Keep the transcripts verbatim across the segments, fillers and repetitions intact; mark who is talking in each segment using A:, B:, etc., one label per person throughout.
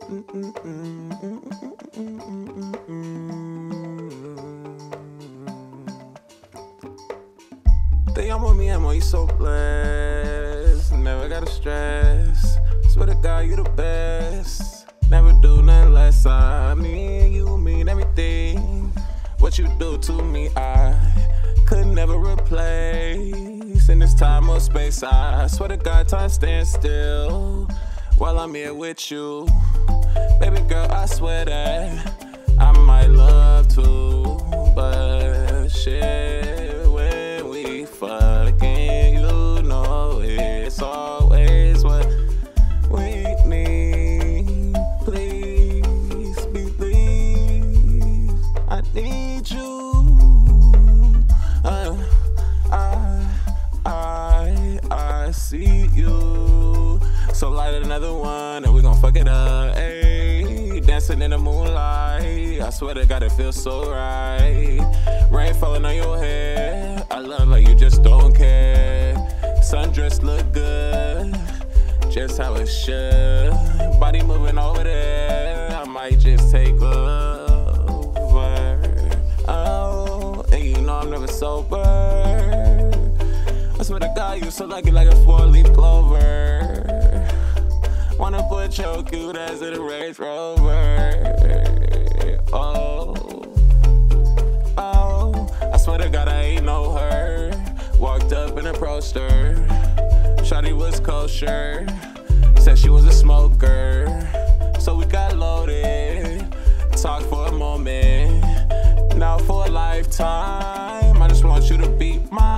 A: Te amo, mi amor, you so blessed. Never gotta stress. Swear to God, you the best. Never do nothing less. I mean, you mean everything. What you do to me, I could never replace. In this time or space, I swear to God, time stands still while I'm here with you. Baby girl, I swear that I might love to, but shit, when we fucking, you know it's always what we need. Please believe I need you. Uh, I, I, I see you. So light another one and we gon' fuck it up, ayy. Dancing in the moonlight, I swear to God it feels so right. Rain falling on your hair, I love like you just don't care. Sundress look good, just how it should. Body moving over there, I might just take over. Oh, and you know I'm never sober. I swear to God you so lucky like a four-leaf clover. Wanna put your cute ass in a Range Rover. Oh, oh, I swear to God I ain't know her. Walked up and approached her. Shawty was kosher, said she was a smoker. So we got loaded, talked for a moment, now for a lifetime. I just want you to be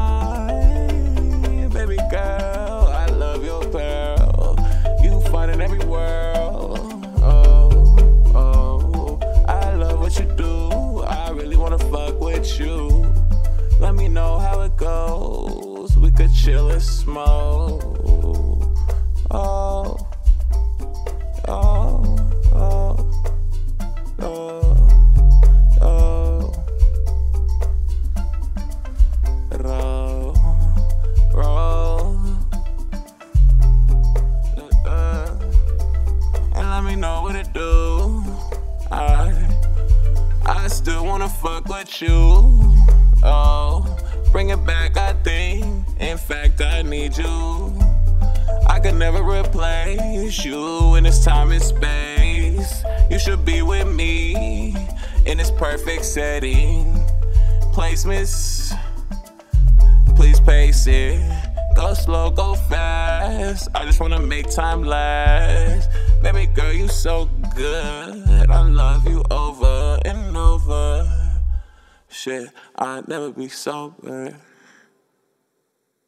A: mine, baby girl. I love your pearl, you find in every world. Oh, oh, I love what you do. I really wanna fuck with you. Let me know how it goes. We could chill and smoke. Oh, oh, oh, oh, oh. Roll, roll. Uh, and let me know what it do. I, I still wanna fuck with you. Oh, bring it back, I think. In fact, I need you. I could never replace you in this time and space. You should be with me in this perfect setting. Placements, please pace it. Go slow, go fast. I just wanna make time last. Baby girl, you so good. I love you over and over. Shit, I'd never be sober.